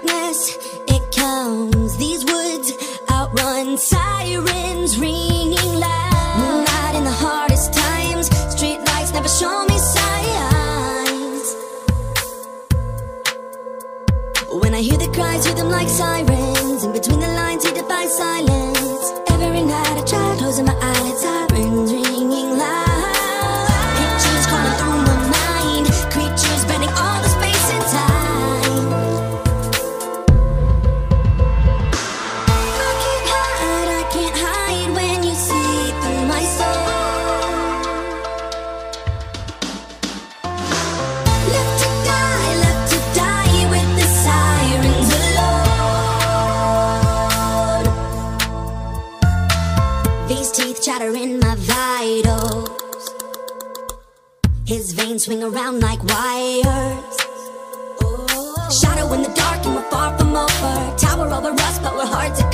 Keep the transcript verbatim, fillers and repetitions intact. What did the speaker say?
darkness, it comes. These woods outrun sirens ringing loud. Moonlight in the hardest times, street lights never show me signs. When I hear the cries, hear them like sirens. In between the lines, he defies silence. Every night I try closing my eyelids, sirens ringing loud. Pictures crawling through my mind, creatures bending all the space and time. I can't hide, I can't hide when you see through my soul. Left to die, left to die with the sirens alone. These teeth chatter in my vitals. His veins swing around like wires. Shadow in the dark and we're far from over. Tower over us but we're hard to